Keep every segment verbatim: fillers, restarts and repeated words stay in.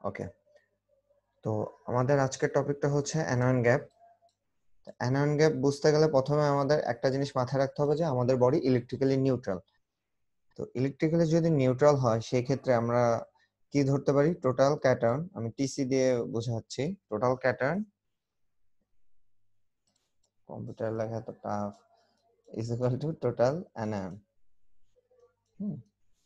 ওকে, তো আমাদের আজকের টপিকটা হচ্ছে অ্যানায়ন গ্যাপ। অ্যানায়ন গ্যাপ বুঝতে গেলে প্রথমে আমাদের একটা জিনিস মাথায় রাখতে হবে যে আমাদের বডি ইলেকট্রিক্যালি নিউট্রাল। তো ইলেকট্রিক্যালি যদি নিউট্রাল হয় সেই ক্ষেত্রে আমরা কি ধরতে পারি? টোটাল ক্যাটায়ন, আমি টিসি দিয়ে বোঝাচ্ছি। টোটাল ক্যাটায়ন, কম্পিউটার লেখা তো tough, is equal to total anion. Hmm,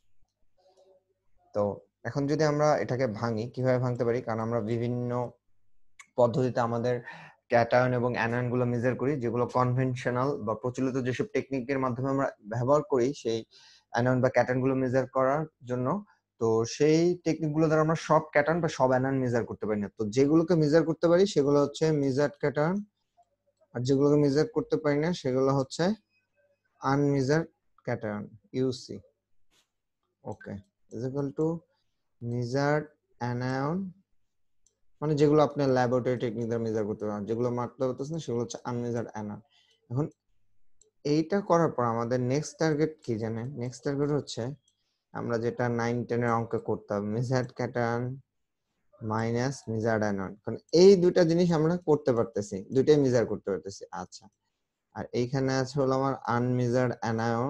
তো এখন যদি আমরা এটাকে ভাঙি, কিভাবে ভাঙতে পারি? কারণ আমরা বিভিন্ন পদ্ধতিতে আমাদের ক্যাটায়ন এবং অ্যানায়ন গুলো মেজার করি, যেগুলো কনভেনশনাল বা প্রচলিত যেসব টেকনিকের মাধ্যমে আমরা ব্যবহার করি সেই অ্যানায়ন বা ক্যাটায়ন গুলো মেজার করার জন্য। তো সেই টেকনিক গুলো দ্বারা আমরা সব ক্যাটায়ন বা সব অ্যানায়ন মেজার করতে পারি না। তো যেগুলোকে মেজার করতে পারি সেগুলো হচ্ছে মেজার্ড ক্যাটায়ন, আর যেগুলোকে মেজার করতে পারি না সেগুলো হচ্ছে unmeasured cation, UC. Okay, is equal to measured anion, মানে যেগুলো আপনি ল্যাবরেটরি টেকনিক দ্বারা মেজার করতে পারেন, যেগুলো মারতে পারতেছেন না সেগুলো হচ্ছে আনমেজার্ড অ্যানায়ন। এখন এইটা করার পর আমাদের নেক্সট টার্গেট কি জানেন? নেক্সট টার্গেট হচ্ছে আমরা যেটা নাইন টেন এর অঙ্কে করতাম, measured cation minus measured anion. কারণ এই দুইটা জিনিস আমরা করতে পারতেছি, দুইটাই মেজার করতে পারতেছি। আচ্ছা, আর এইখানে আছে হলো আমার unmeasured anion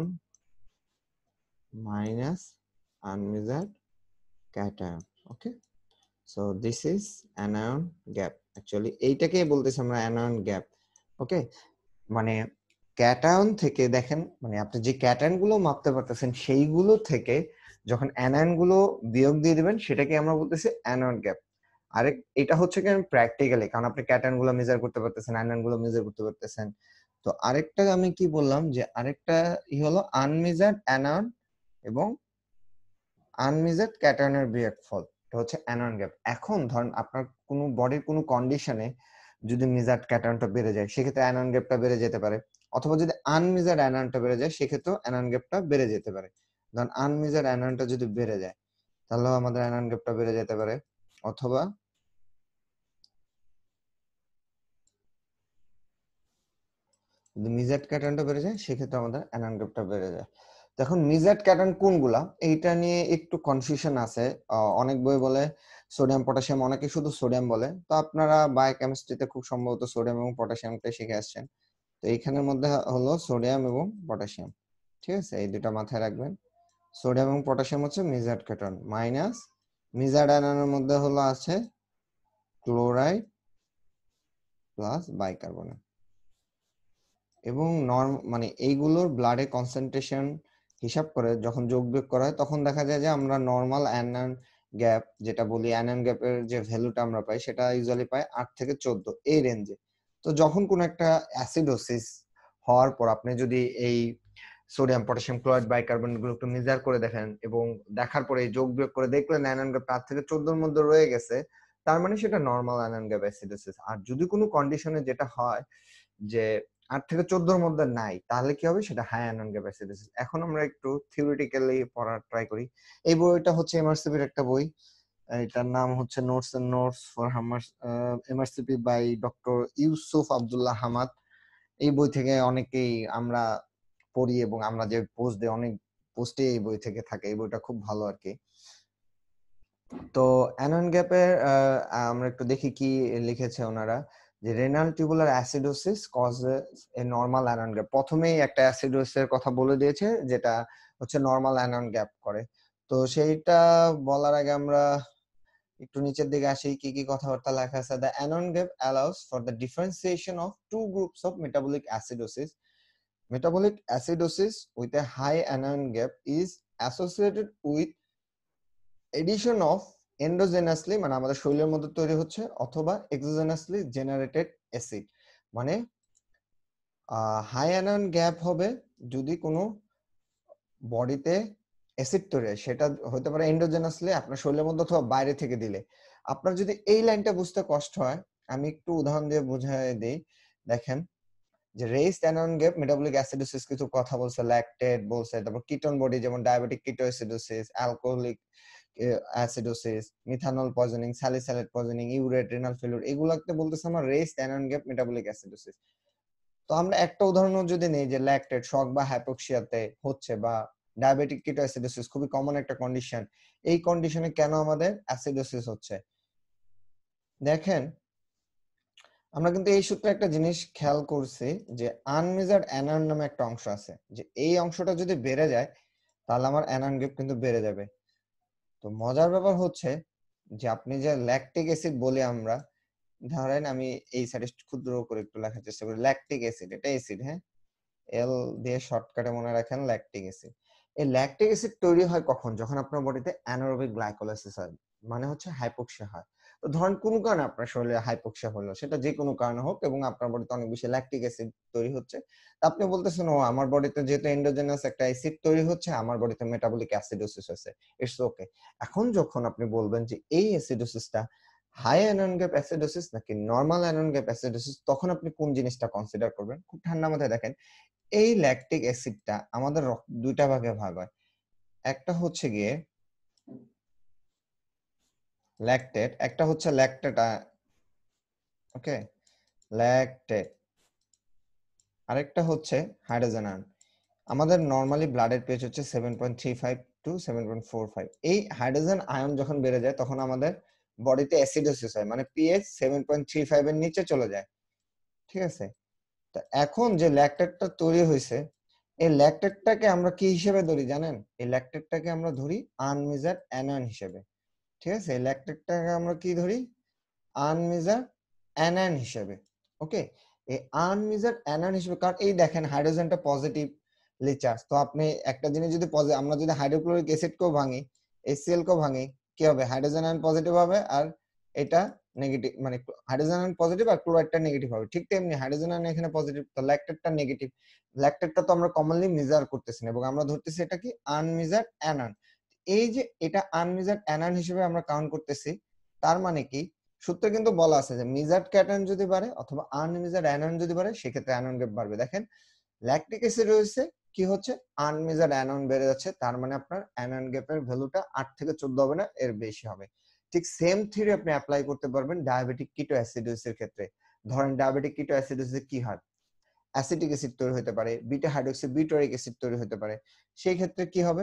minus unmeasured cation. Okay, so this is anion gap. Actually এইটাকেই বলতেছি আমরা অ্যানায়ন গ্যাপ। ওকে, মানে ক্যাটায়ন থেকে দেখেন, মানে আপনি যে ক্যাটায়ন গুলো মাপতে পারতেছেন সেইগুলো থেকে যখন অ্যানায়ন গুলো বিয়োগ দিয়ে দিবেন সেটাকে আমরা বলতেছি অ্যানায়ন গ্যাপ। আরেক এটা হচ্ছে কি প্র্যাকটিক্যালি, কারণ আপনি ক্যাটায়ন গুলো মেজার করতে পারতেছেন, অ্যানায়ন গুলো মেজার করতে পারতেছেন। তো আরেকটা আমি কি বললাম যে আরেকটা ই হলো আনমেজার্ড অ্যানায়ন এবং আনমেজার্ড ক্যাটায়নের বিয়োগফল, এটা হচ্ছে অ্যানায়ন গ্যাপ। এখন ধরেন আপনার কোনো বডির কোনো কন্ডিশনে যদি মেজার্ড ক্যাটায়নটা বেড়ে যায় সেক্ষেত্রে অ্যানায়ন গ্যাপটা বেড়ে যেতে পারে, অথবা যদি আনমেজার্ড অ্যানায়নটা বেড়ে যায় সেক্ষেত্রেও অ্যানায়ন গ্যাপটা বেড়ে যেতে পারে। ধরেন আনমেজার্ড অ্যানায়নটা যদি বেড়ে যায় তাহলে আমাদের অ্যানায়ন গ্যাপটা বেড়ে যেতে পারে, অথবা যদি মেজার্ড ক্যাটায়নটা বেড়ে যায় সেক্ষেত্রে আমাদের অ্যানায়ন গ্যাপটা বেড়ে যায়। তো এখন মেজার্ড ক্যাটায়ন কোনগুলা এইটা নিয়ে একটু কনফিউশন আছে। আহ, অনেক বই বলে সোডিয়াম পটাশিয়াম, অনেকে শুধু সোডিয়াম বলে। তো আপনারা বায়োকেমিস্ট্রিতে খুব সম্ভবত সোডিয়াম এবং পটাশিয়ামটা শিখে আসছেন। তো এইখানের মধ্যে হলো সোডিয়াম এবং পটাশিয়াম, ঠিক আছে? এই দুটা মাথায় রাখবেন। সোডিয়াম এবং পটাশিয়াম হচ্ছে মেজার্ড ক্যাটায়ন, মাইনাস মেজার্ড আয়নের মধ্যে হলো আছে ক্লোরাইড প্লাস বাইকার্বনেট। এবং নর্ম মানে এইগুলোর ব্লাডে কনসেন্ট্রেশন হিসাব করে যখন যোগ বিয়োগ করা হয় তখন দেখা যায় যে আমরা নর্মাল অ্যানায়ন গ্যাপ যেটা বলি, অ্যানায়ন গ্যাপের যে ভ্যালুটা আমরা পাই সেটা ইউজুয়ালি পাই আট থেকে চোদ্দ এই রেঞ্জে। তো যখন কোন একটা অ্যাসিডোসিস হওয়ার পর আপনি যদি এই সোডিয়াম পটাশিয়াম ক্লোরাইড বাইকার্বনেট গুলো একটু মেজার করে দেখেন এবং দেখার পরে যোগ বিয়োগ করে দেখলেন অ্যানায়ন গ্যাপ আট থেকে চোদ্দোর মধ্যে রয়ে গেছে, তার মানে সেটা নর্মাল অ্যানায়ন গ্যাপ অ্যাসিডোসিস। আর যদি কোনো কন্ডিশনে যেটা হয় যে আট থেকে চোদ্দোর মধ্যে নাই, তাহলে কি হবে? সেটা হাই অ্যানায়ন গ্যাপ অ্যাসিডোসিস। এখন আমরা একটু থিওরিটিক্যালি পড়ার ট্রাই করি। এই বইটা হচ্ছে এমআরসিপির একটা বই, এটার নাম হচ্ছে নোটস এন্ড নোটস ফর হামার MRCP by doctor Yousuf Abdullah Hamad. এই বই থেকে অনেকেই আমরা পড়ি এবং আমরা যে পোস্ট দিই অনেক পোস্টে এই বই থেকে থাকে। এই বইটা খুব ভালো আর কি। তো অ্যানায়ন গ্যাপের আমরা একটু দেখি কি লিখেছে ওনারা, যে renal tubular acidosis causes a normal anion gap. প্রথমেই একটা অ্যাসিডোসিসের কথা বলে দিয়েছে যেটা হচ্ছে নরমাল অ্যানায়ন গ্যাপ করে। তো সেইটা বলার আগে আমরা একটু নিচের দিকে আসি, কি কি কথাবার্তা লেখা আছে। The anion gap allows for the differentiation of two groups of metabolic acidosis. Metabolic acidosis with a high anion gap is associated with addition of endogenously, মানে আমাদের শরীরের মধ্যে তৈরি হচ্ছে, অথবা exogenously generated acid। মানে হাই অ্যানায়ন গ্যাপ হবে যদি কোনো বডিতে অ্যাসিড তৈরি হয়, সেটা হতে পারে এন্ডোজেনাসলি আপনার শরীরের মধ্যে অথবা বাইরে থেকে দিলে। আপনার যদি এই লাইনটা বুঝতে কষ্ট হয় আমি একটু উদাহরণ দিয়ে বুঝিয়ে দিই। দেখেন যে raised anion gap metabolic acidosis কিছু কথা বলছে, ল্যাকটেট বলছে, তারপর কিটোন বডি যেমন diabetic ketoacidosis, alcoholic acidosis, methanol poisoning, salicylate poisoning, urate, renal failure, এগুলাকে বলতেছে আমরা raised anion gap metabolic acidosis. তো আমরা একটা উদাহরণ যদি নেই যে ল্যাকটেট শক বা হাইপোক্সিয়াতে হচ্ছে, বা ডায়াবেটিক কিটোএসিডোসিস খুবই কমন একটা কন্ডিশন, এই কন্ডিশনে কেন আমাদের অ্যাসিডোসিস হচ্ছে? দেখেন আমরা কিন্তু এই সূত্রে একটা জিনিস খেয়াল করছি যে আনমেজার্ড অ্যানায়ন নামে একটা অংশ আছে, যে এই অংশটা যদি বেড়ে যায় তাহলে আমার অ্যানায়ন গ্রুপ কিন্তু বেড়ে যাবে। তো মজার ব্যাপার হচ্ছে যে আপনি যে ল্যাকটিক অ্যাসিড বলি আমরা, ধরেন আমি এই সাইডে ক্ষুদ্র করে একটু লেখার চেষ্টা করি, ল্যাকটিক অ্যাসিড, এটা অ্যাসিড, হ্যাঁ, এল দিয়ে শর্টকাটে মনে রাখেন ল্যাকটিক অ্যাসিড। এই ল্যাকটিক অ্যাসিড তৈরি হয় কখন? যখন আপনার বডিতে অ্যানারোবিক গ্লাইকোলাইসিস হয়, মানে হচ্ছে হাইপোক্সিয়া হয়। তো ধরেন কোনো কারণে আপনার শরীরে হাইপোক্সিয়া হলো, সেটা যে কোনো কারণে হোক, এবং আপনার বডিতে অনেক বেশি ল্যাকটিক অ্যাসিড তৈরি হচ্ছে, তা আপনি বলতেছেন ও আমার বডিতে যেহেতু এন্ডোজেনাস একটা অ্যাসিড তৈরি হচ্ছে, আমার বডিতে মেটাবলিক অ্যাসিডোসিস হয়েছে, ইটস ওকে। এখন যখন আপনি বলবেন যে এই অ্যাসিডোসিসটা হাই অ্যানায়ন গ্যাপ অ্যাসিডোসিস নাকি নরমাল অ্যানায়ন গ্যাপ অ্যাসিডোসিস, তখন আপনি কোন জিনিসটা কনসিডার করবেন? খুব ঠান্ডা মাথায় দেখেন, এই ল্যাকটিক অ্যাসিডটা আমাদের রক্ত দুইটা ভাগে ভাগ হয়। একটা হচ্ছে গিয়ে ল্যাকটেট, একটা হচ্ছে ল্যাকটেট, ওকে, ল্যাকটেট, আরেকটা হচ্ছে হাইড্রোজেন আয়ন। আমাদের নরমালি ব্লাডের পিএইচ হচ্ছে seven point three five to seven point four five. এই হাইড্রোজেন আয়ন যখন বেড়ে যায় তখন আমাদের বডিতে অ্যাসিডোসিস হয়, মানে pH seven point three five এর নিচে চলে যায়, ঠিক আছে? তো এখন যে ল্যাকটেটটা তৈরি হয়েছে, এই ল্যাকটেটটাকে আমরা কি হিসেবে ধরি জানেন? এই ল্যাকটেটটাকে আমরা ধরি আনমেজার্ড অ্যানায়ন হিসেবে, ঠিক আছে? এই ল্যাকটেটটাকে আমরা কি ধরি? আনমেজার্ড অ্যানায়ন হিসেবে, ওকে? এই আনমেজার্ড অ্যানায়ন হিসেবে, কারণ এই দেখেন হাইড্রোজেনটা পজিটিভলি চার্জ, তো আপনি একটা জিনিস যদি পজি- আমরা যদি হাইড্রোক্লোরিক অ্যাসিডকেও ভাঙি, HCl কেও ভাঙি, কি হবে? হাইড্রোজেন আয়ন পজিটিভ হবে আর এটা নেগেটিভ, মানে হাইড্রোজেন আয়ন পজিটিভ আর ক্লোরাইডটা নেগেটিভ হবে। ঠিক তেমনি হাইড্রোজেন আয়ন এখানে পজিটিভ, তো ল্যাকটেটটা নেগেটিভ। ল্যাকটেটটা তো আমরা কমনলি মেজার করতেছি না, এবং আমরা ধরতেছি এটা কি আনমেজার্ড অ্যানায়ন। এই যে এটা আনমেজার্ড অ্যানায়ন হিসেবে আমরা কাউন্ট করতেছি, তার মানে কি সূত্রে কিন্তু বলা আছে যে মেজার্ড ক্যাটায়ন যদি বাড়ে অথবা আনমেজার্ড অ্যানায়ন যদি বাড়ে, সেক্ষেত্রে অ্যানায়ন গ্যাপ বাড়বে। দেখেন ল্যাকটিক অ্যাসিড রয়েছে, কি হচ্ছে? আনমেজার্ড অ্যানায়ন বেড়ে যাচ্ছে, তার মানে আপনার অ্যানায়ন গ্যাপের ভ্যালুটা আট থেকে চোদ্দ হবে না, এর বেশি হবে। ঠিক সেম থিওরি আপনি অ্যাপ্লাই করতে পারবেন ডায়াবেটিক কিটো অ্যাসিডোসিসের ক্ষেত্রে। ধরেন ডায়াবেটিক কিটো অ্যাসিডোসিসে কি হয়? অ্যাসিটিক অ্যাসিড তৈরি হতে পারে, বিটা হাইড্রোক্সি বিউটারিক অ্যাসিড তৈরি হতে পারে। সেই ক্ষেত্রে কি হবে?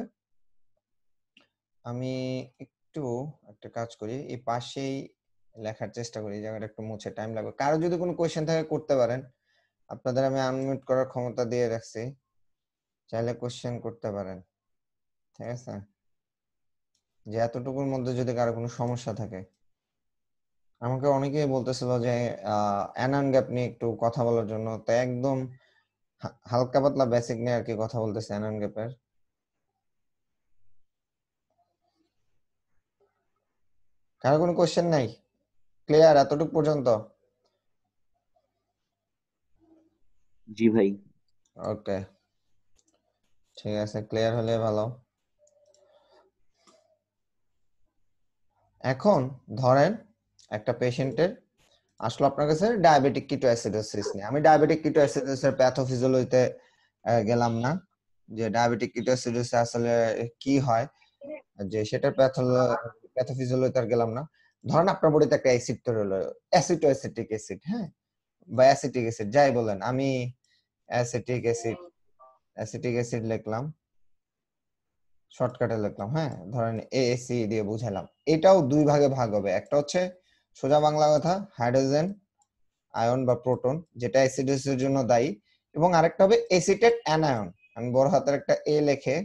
আমি একটু একটা কাজ করি, এই পাশেই লেখার চেষ্টা করি, এই জায়গাটা একটু মুছে, টাইম লাগবে। কারো যদি কোনো কোয়েশ্চেন থাকে করতে পারেন, আপনাদের আমি আনমিউট করার ক্ষমতা দিয়ে রাখছি, চাইলে কোয়েশ্চেন করতে পারেন, ঠিক আছে? যে এতটুকুর মধ্যে যদি কারো কোনো সমস্যা থাকে। আমাকে অনেকেই বলতেছিল যে অ্যানান গ্যাপ নিয়ে একটু কথা বলার জন্য, তো একদম হা- হালকা পাতলা বেসিক নিয়ে আর কি কথা বলতেছে অ্যানান গ্যাপের। কারো কোনো কোয়েশ্চেন নাই? ক্লিয়ার এতটুকু পর্যন্ত? জি ভাই। ওকে, ঠিক আছে, ক্লিয়ার হলে ভালো। এখন ধরেন একটা পেশেন্টের আসলে আপনার কাছে ডায়াবেটিক কিটো অ্যাসিডোসিস নিয়ে, আমি ডায়াবেটিক কিটো অ্যাসিডোসিসের প্যাথোফিজিওলজিতে গেলাম না, যে ডায়াবেটিক কিটো অ্যাসিডোসিস আসলে কি হয়, যে সেটার প্যাথোলো প্যাথোফিজিওলজিতে আর গেলাম না। ধরেন আপনার বডিতে একটা অ্যাসিড তৈরি হলো, অ্যাসিটো অ্যাসিটিক অ্যাসিড, হ্যাঁ, বা অ্যাসিটিক অ্যাসিড, যাই বলেন, আমি অ্যাসিটিক অ্যাসিড অ্যাসিটিক অ্যাসিড লিখলাম, শর্টকাটে লিখলাম, হ্যাঁ, ধরেন এএসি দিয়ে বুঝালাম। এটাও দুই ভাগে ভাগ হবে, একটা হচ্ছে সোজা বাংলা কথা হাইড্রোজেন আয়ন বা প্রোটন, যেটা অ্যাসিডোসিসের জন্য দায়ী, এবং আরেকটা হবে এসিটেট অ্যানায়ন। আমি বড় হাতের একটা এ লিখে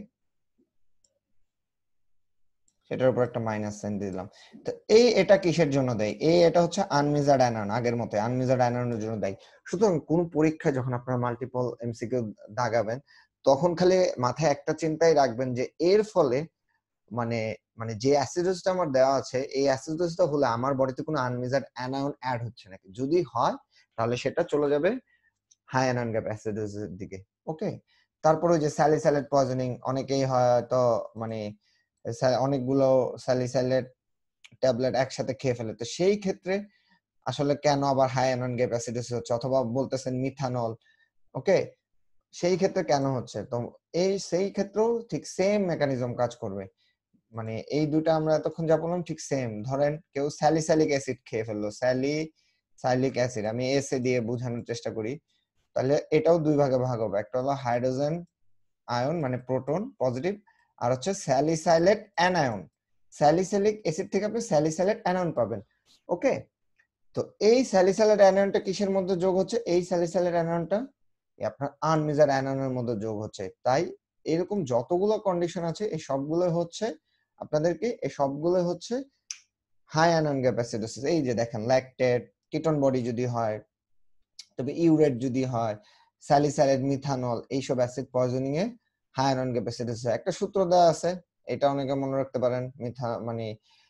সেটার উপর একটা মাইনাস সাইন দিলাম। তো এই এটা কিসের জন্য দেয়? এই এটা হচ্ছে আনমেজার্ড অ্যানায়ন, আগের মতো আনমেজার্ড অ্যানায়নের জন্য দেয়। সুতরাং কোন পরীক্ষায় যখন আপনারা মাল্টিপল এমসিকিউ দাগাবেন, তখন খালি মাথায় একটা চিন্তাই রাখবেন যে এর ফলে মানে মানে যে অ্যাসিডোসটা আমার দেওয়া আছে, এই অ্যাসিডোসটা হলে আমার বডিতে কোনো আনমেজার্ড অ্যানায়ন অ্যাড হচ্ছে নাকি। যদি হয় তাহলে সেটা চলে যাবে হাই অ্যানায়ন গ্যাপ অ্যাসিডোসিসের দিকে, ওকে? তারপরে ওই যে স্যালিসাইলেট পয়জনিং, অনেকেই হয়তো মানে স্যা- অনেকগুলো স্যালিসাইলেট ট্যাবলেট একসাথে খেয়ে ফেলে, তো সেই ক্ষেত্রে আসলে কেন আবার হাই অ্যানায়ন গ্যাপ অ্যাসিডোসিস হচ্ছে, অথবা বলতেছেন মিথানল, ওকে, সেই ক্ষেত্রে কেন হচ্ছে? তো এই সেই ক্ষেত্রেও ঠিক সেম মেকানিজম কাজ করবে। মানে এই দুটা আমরা এতক্ষণ যা বললাম ঠিক সেম। ধরেন কেউ স্যালিসাইলিক অ্যাসিড খেয়ে ফেললো, স্যালি সাইলিক অ্যাসিড, আমি এসে দিয়ে বোঝানোর চেষ্টা করি, তাহলে এটাও দুই ভাগে ভাগ হবে, একটা হলো হাইড্রোজেন আয়ন মানে প্রোটন পজিটিভ, আর হচ্ছে স্যালিসাইলেট অ্যানায়ন। স্যালিসাইলিক অ্যাসিড থেকে আপনি স্যালিসাইলেট অ্যানায়ন পাবেন, ওকে? তো এই স্যালিসাইলেট অ্যানায়নটা কিসের মধ্যে যোগ হচ্ছে? এই স্যালিসাইলেট অ্যানায়নটা আপনার আনমেজার্ড অ্যানায়নের মধ্যে যোগ হচ্ছে। তাই এরকম যতগুলো কন্ডিশন আছে এই সবগুলো হচ্ছে আপনাদেরকে এই সবগুলো হচ্ছে হাই অ্যানায়ন গ্যাপ অ্যাসিডোসিস। এই যে দেখেন ল্যাকটেট, কিটোন বডি যদি হয়, তবে ইউরেট যদি হয়, স্যালিসাইলেট, মিথানল এইসব অ্যাসিড পয়জনিং এ হাই অ্যানায়ন গ্যাপ অ্যাসিডোসিস। একটা সূত্র দেওয়া আছে, এটা অনেকে মনে রাখতে পারেন। মিথা মানে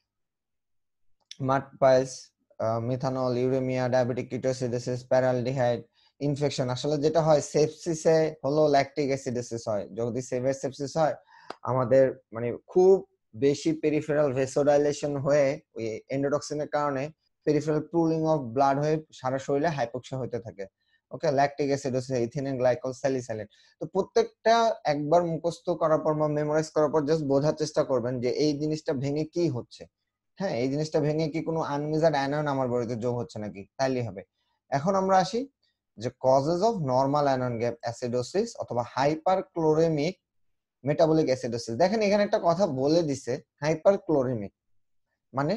mud piles, methanol, uremia, diabetic ketoacidosis, paraldehyde, infection. আসলে যেটা হয় সেপসিসে হলো ল্যাকটিক অ্যাসিডোসিস হয়। যদি সেভিয়ার সেপসিস হয় আমাদের মানে খুব বেশি পেরিফেরাল ভেসোডাইলেশন হয়ে ওই এন্ডোটক্সিনের কারণে পেরিফেরাল পুলিং অফ ব্লাড হয়ে সারা শরীরে হাইপোক্সিয়া হতে থাকে। Okay, lactic acidosis, ethylene glycol, salicylate. তো প্রত্যেকটা একবার মুখস্থ করার পর বা মেমোরাইজ করার পর জাস্ট বোঝার চেষ্টা করবেন যে এই জিনিসটা ভেঙে কি হচ্ছে। হ্যাঁ, এই জিনিসটা ভেঙে কি কোনো আনমেজার্ড অ্যানায়ন আমার বডিতে যোগ হচ্ছে নাকি, তাইলেই হবে। এখন আমরা আসি যে causes of normal anion gap acidosis অথবা হাইপারক্লোরেমিক মেটাবলিক অ্যাসিডোসিস। দেখেন এখানে একটা কথা বলে দিছে, হাইপারক্লোরেমিক মানে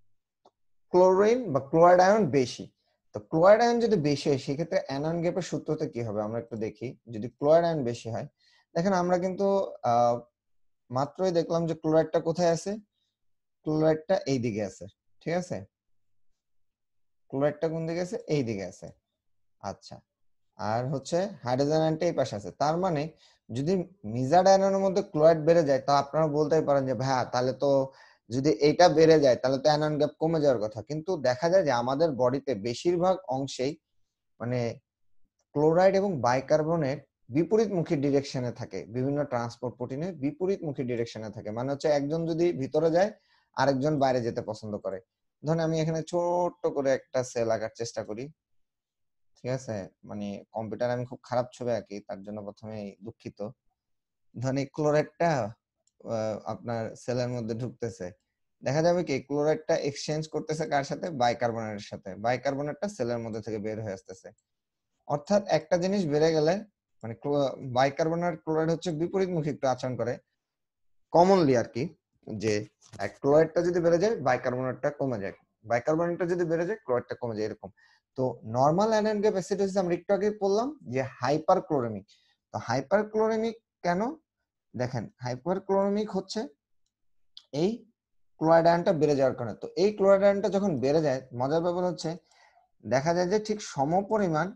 ক্লোরিন বা ক্লোরাইড আয়ন বেশি। তো ক্লোরাইড আয়ন যদি বেশি হয় সেক্ষেত্রে অ্যানায়ন গ্যাপের সূত্রতে কি হবে আমরা একটু দেখি। যদি ক্লোরাইড আয়ন বেশি হয়, দেখেন আমরা কিন্তু আহ মাত্রই দেখলাম যে ক্লোরাইডটা কোথায় আছে, ক্লোরাইডটা এই দিকে আছে, ঠিক আছে। ক্লোরাইডটা কোন দিকে আছে, এই দিকে আছে। আচ্ছা, আর হচ্ছে হাইড্রোজেন আয়নটা এই পাশে আছে। তার মানে যদি মিজার্ড আয়নের মধ্যে ক্লোরাইড বেড়ে যায় তা আপনারা বলতেই পারেন যে ভাইয়া তাহলে তো যদি এটা বেড়ে যায় তাহলে তো অ্যানায়ন গ্যাপ কমে যাওয়ার কথা। কিন্তু দেখা যায় যে আমাদের বডিতে বেশিরভাগ অংশেই মানে ক্লোরাইড এবং বাইকার্বনেট বিপরীতমুখী ডিরেকশনে থাকে, বিভিন্ন ট্রান্সপোর্ট প্রোটিনে বিপরীতমুখী ডিরেকশনে থাকে। মানে হচ্ছে একজন যদি ভিতরে যায় আরেকজন বাইরে যেতে পছন্দ করে। ধরেন আমি এখানে ছোট্ট করে একটা সেল আঁকার চেষ্টা করি, ঠিক আছে। মানে কম্পিউটার আমি খুব খারাপ ছবি আঁকি, তার জন্য প্রথমে দুঃখিত। ধরেন এই ক্লোরাইডটা আপনার সেলের মধ্যে ঢুকতেছে, দেখা যাবে কি ক্লোরাইডটা এক্সচেঞ্জ করতেছে কার সাথে, বাইকার্বনেটের সাথে। বাইকার্বনেটটা সেলের মধ্যে থেকে বের হয়ে আসতেছে। অর্থাৎ একটা জিনিস বেড়ে গেলে মানে বাইকার্বনেট ক্লোরাইড হচ্ছে বিপরীতমুখী একটু আচরণ করে কমনলি আর কি, যে এক ক্লোরাইডটা যদি বেড়ে যায় বাইকার্বনেটটা কমে যায়, বাইকার্বনেটটা যদি বেড়ে যায় ক্লোরাইডটা কমে যায়, এরকম। তো নরমাল অ্যানায়ন গ্যাপ অ্যাসিডোসিস আমরা একটু আগে বললাম যে হাইপার ক্লোরেমিক। তো হাইপার ক্লোরেমিক কেন, দেখেন হাইপার ক্লোরেমিক হচ্ছে এই ক্লোরাইড আয়নটা বেড়ে যাওয়ার কারণে। তো এই ক্লোরাইড আয়নটা যখন বেড়ে যায় মজার ব্যাপার হচ্ছে দেখা যায় যে ঠিক সমপরিমাণ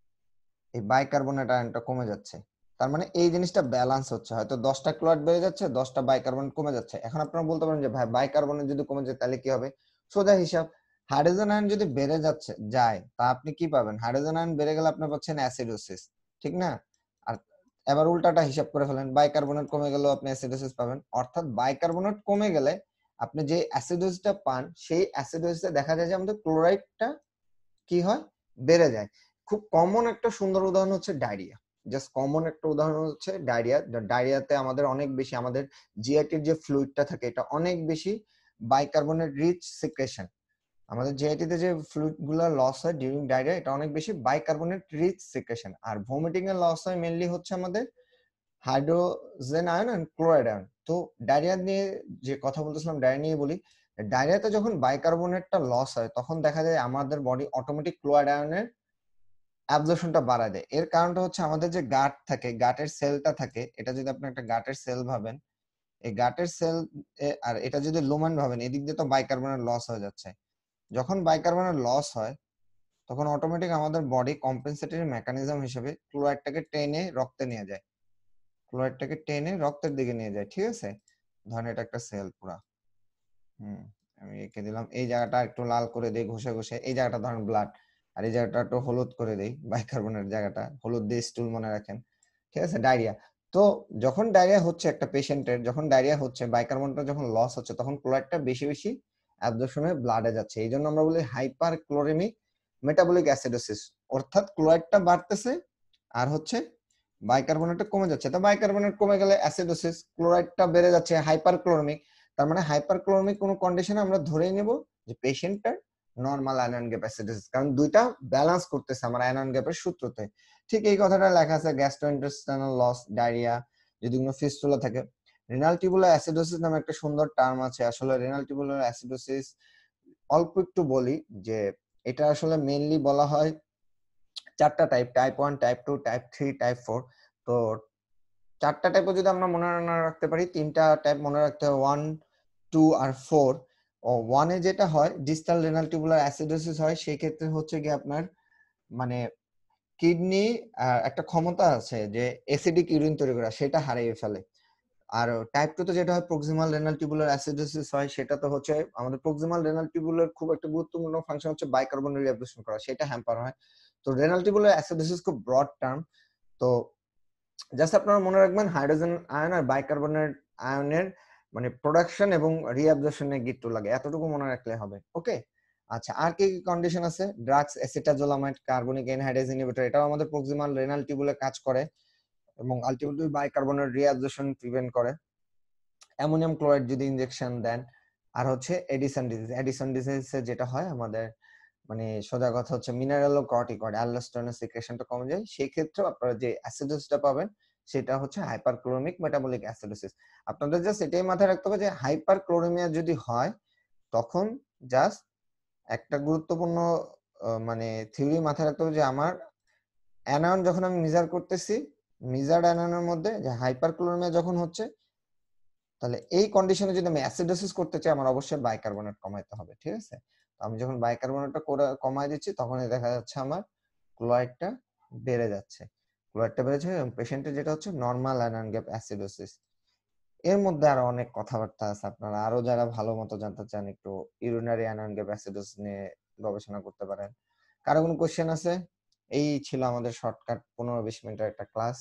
এই বাইকার্বনেট আয়নটা কমে যাচ্ছে। তার মানে এই জিনিসটা ব্যালেন্স হচ্ছে, হয়তো দশটা ক্লোরাইড বেড়ে যাচ্ছে, দশটা বাইকার্বনেট কমে যাচ্ছে। এখন আপনারা বলতে পারেন যে ভাই বাইকার্বনেট যদি কমে যায় তাহলে কি হবে, সোজা হিসাব, হাইড্রোজেন আয়ন যদি বেড়ে যাচ্ছে যায় তা আপনি কি পাবেন, হাইড্রোজেন আয়ন বেড়ে গেলে আপনি পাচ্ছেন অ্যাসিডোসিস, ঠিক না। আর এবার উল্টাটা হিসাব করে ফেলেন, বাইকার্বনেট কমে গেলেও আপনি অ্যাসিডোসিস পাবেন। অর্থাৎ বাইকার্বনেট কমে গেলে আপনি যে অ্যাসিডোসিসটা পান সেই অ্যাসিডোসিসে দেখা যায় যে আমাদের ক্লোরাইডটা কি হয়, বেড়ে যায়। খুব কমন একটা সুন্দর উদাহরণ হচ্ছে ডায়রিয়া। জাস্ট কমন একটা উদাহরণ হচ্ছে ডায়রিয়া। ডায়রিয়াতে আমাদের অনেক বেশি আমাদের জিআইটির যে ফ্লুইডটা থাকে এটা অনেক বেশি বাইকার্বনেট রিচ সিক্রেশন। আমাদের জিআইটিতে যে ফ্লুইড গুলো লস হয় ডিউরিং ডায়রিয়া এটা অনেক বেশি বাইকার্বনেট রিচ সিক্রেশন। আর ভমিটিং এর লস হয় মেইনলি হচ্ছে আমাদের hydrogen ion and chloride ion. তো ডায়রিয়া নিয়ে যে কথা বলতেছিলাম ডায়রিয়া নিয়ে বলি, ডায়রিয়াতে যখন বাইকার্বনেটটা লস হয় তখন দেখা যায় আমাদের বডি অটোমেটিক ক্লোরাইড আয়নের অ্যাবজর্পশনটা বাড়ায় দেয়। এর কারণটা হচ্ছে আমাদের যে গাট থাকে, গাটের সেলটা থাকে, এটা যদি আপনি একটা গাটের সেল ভাবেন, এই গাটের সেল আর এটা যদি লুমেন ভাবেন, এদিক দিয়ে তো বাইকার্বনেট লস হয়ে যাচ্ছে। যখন বাইকার্বনেট লস হয় তখন অটোমেটিক আমাদের বডি কম্পেনসেটরি মেকানিজম হিসেবে ক্লোরাইডটাকে টেনে রক্তে নিয়ে যায়, ক্লোরাইডটাকে টেনে রক্তের দিকে নিয়ে যায়, ঠিক আছে। ধরেন এটা একটা সেল পুরা, হুম আমি এঁকে দিলাম, এই জায়গাটা একটু লাল করে দেই ঘষে ঘষে, এই জায়গাটা ধরেন ব্লাড, আর এই জায়গাটা একটু হলুদ করে দেই, বাইকার্বনেট জায়গাটা হলুদ দিয়ে স্টুল মনে রাখেন, ঠিক আছে। ডায়রিয়া, তো যখন ডায়রিয়া হচ্ছে একটা পেশেন্টের, যখন ডায়রিয়া হচ্ছে বাইকার্বনেটটা যখন লস হচ্ছে তখন ক্লোরাইডটা বেশি বেশি অ্যাবজর্পশন হয়ে ব্লাডে যাচ্ছে। এই জন্য আমরা বলি হাইপার ক্লোরেমিক মেটাবলিক অ্যাসিডোসিস। অর্থাৎ ক্লোরাইডটা বাড়তেছে আর হচ্ছে বাইকার্বনেটটা কমে যাচ্ছে। তো বাইকার্বনেট কমে গেলে অ্যাসিডোসিস, ক্লোরাইডটা বেড়ে যাচ্ছে হাইপার ক্লোরেমিক। তার মানে হাইপার ক্লোরেমিক কোন কন্ডিশনে আমরা ধরেই নেব যে পেশেন্টটার নরমাল আয়নন গ্যাপ অ্যাসিডোসিস, কারণ দুইটা ব্যালেন্স করতেছে আমার আয়নন গ্যাপের সূত্রতে। ঠিক এই কথাটা লেখা আছে গ্যাস্ট্রোইন্টেস্টাইনাল লস, ডায়রিয়া, যদি কোনো ফিস্টুলা থাকে। রেনাল টিউবুলার অ্যাসিডোসিস নামে একটা সুন্দর টার্ম আছে। আসলে রেনাল টিউবুলার অ্যাসিডোসিস অল্প একটু বলি যে এটা আসলে মেইনলি বলা হয় চারটা type, type one, type two, type three, type four. তো চারটা টাইপও যদি আমরা মনে না রাখতে পারি, তিনটা টাইপ মনে রাখতে হবে, ওয়ান, টু আর ফোর। ও ওয়ান এ যেটা হয় ডিস্টাল রেনাল টিউবুলার অ্যাসিডোসিস হয়, সেই ক্ষেত্রে হচ্ছে গিয়ে আপনার মানে কিডনি একটা ক্ষমতা আছে যে অ্যাসিডিক ইউরিন তৈরি করা, সেটা হারিয়ে ফেলে। আর টাইপ টু তে যেটা হয় প্রক্সিমাল রেনাল টিউবুলার অ্যাসিডোসিস হয়, সেটা তো হচ্ছে আমাদের প্রক্সিমাল রেনাল টিউবুলার খুব একটা গুরুত্বপূর্ণ ফাংশন হচ্ছে বাইকার্বনেট রিঅ্যাবজর্পশন করা, সেটা হ্যাম্পার হয়। তো রেনাল টিউবুলার অ্যাসিডোসিস খুব ব্রড টার্ম। তো জাস্ট আপনারা মনে রাখবেন হাইড্রোজেন আয়ন আর বাইকার্বনেট আয়নের মানে প্রোডাকশন এবং রিঅ্যাবজর্পশনে গিট্টু লাগে, এতটুকু মনে রাখলে হবে। ওকে, আচ্ছা আর কি কি কন্ডিশন আছে? Drugs, acetazolamide, carbonic anhydrase inhibitor, এটাও আমাদের প্রক্সিমাল রেনাল টিউবুলে কাজ করে এবং আলটিমেটলি বাইকার্বনেট রিঅ্যাবজর্পশন প্রিভেন্ট করে। অ্যামোনিয়াম ক্লোরাইড যদি ইনজেকশন দেন। আর হচ্ছে এডিসন ডিজিজ, এডিসন ডিজিজে যেটা হয় আমাদের মানে সোজা কথা হচ্ছে মিনারেলো কর্টিকয়েড অ্যালডোস্টেরন সিক্রেশনটা কমে যায়, সেই ক্ষেত্রে আপনারা যে অ্যাসিডোসিসটা পাবেন সেটা হচ্ছে হাইপারক্লোরিমিক মেটাবলিক অ্যাসিডোসিস। আপনাদের জাস্ট এটাই মাথায় রাখতে হবে যে হাইপারক্লোরিমিয়া যদি হয় তখন জাস্ট একটা গুরুত্বপূর্ণ মানে থিওরি মাথায় রাখতে হবে যে আমার অ্যানায়ন যখন আমি মেজার করতেছি, মেজার্ড অ্যানায়নের মধ্যে যে হাইপারক্লোরিমিয়া যখন হচ্ছে, তাহলে এই কন্ডিশনে যদি আমি অ্যাসিডোসিস করতে চাই আমার অবশ্যই বাইকার্বনেট কমাইতে হবে, ঠিক আছে? তো আমি যখন বাইকার্বনেটটা কমাই দিচ্ছি তখনই দেখা যাচ্ছে আমার ক্লোরাইডটা বেড়ে যাচ্ছে, ক্লোরাইডটা বেড়েছে এবং পেশেন্টের যেটা হচ্ছে নরমাল অ্যানায়ন গ্যাপ অ্যাসিডোসিস। এর মধ্যে আরো অনেক কথাবার্তা আছে, আপনারা আরো যারা ভালো মতো জানতে চান একটু ইউরিনারি অ্যানায়ন গ্যাপ অ্যাসিডোসিস নিয়ে গবেষণা করতে পারেন। কারো কোনো কোশ্চেন আছে? এই ছিল আমাদের শর্টকাট পনেরো বিশ মিনিটের একটা ক্লাস।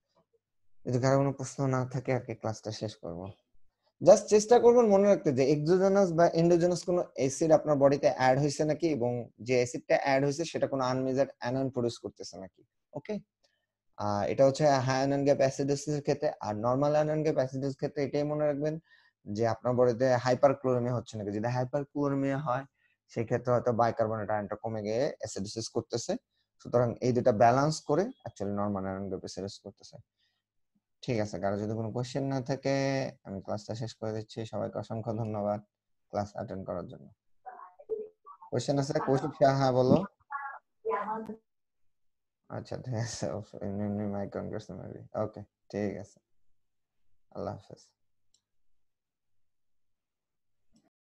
যদি কারো কোনো প্রশ্ন না থাকে আর কি ক্লাসটা শেষ করবো। জাস্ট চেষ্টা করবেন মনে রাখতে যে এক্সোজেনাস বা এন্ডোজেনাস কোনো অ্যাসিড আপনার বডিতে অ্যাড হয়েছে নাকি, এবং যে অ্যাসিডটা অ্যাড হয়েছে সেটা কোনো আনমেজার্ড অ্যানায়ন প্রডিউস করতেছে নাকি। ওকে, আহ এটা হচ্ছে হাই আয়নন গ্যাপ অ্যাসিডোসিসের ক্ষেত্রে। আর নরমাল আয়নন গ্যাপ অ্যাসিডোসিসের ক্ষেত্রে এটাই মনে রাখবেন যে আপনার বডিতে হাইপারক্লোরিমিয়া হচ্ছে নাকি। যদি হাইপারক্লোরিমিয়া হয় সেই ক্ষেত্রে হয়তো বাইকার্বনেট আয়নটা কমে গিয়ে অ্যাসিডোসিস করতেছে। সুতরাং এই দুটো ব্যালেন্স করে actually normal anion gap acidosis করতেছে। ঠিক আছে, কারো যদি কোনো কোশ্চেন না থাকে আমি ক্লাসটা শেষ করে দিচ্ছি। সবাইকে অসংখ্য ধন্যবাদ ক্লাস অ্যাটেন্ড করার জন্য। কোশ্চেন আছে? কৌশিক শাহ, হ্যাঁ বলো। আচ্ছা ঠিক আছে, মাই কংগ্রেস। ওকে, ঠিক আছে, আল্লাহ হাফেজ।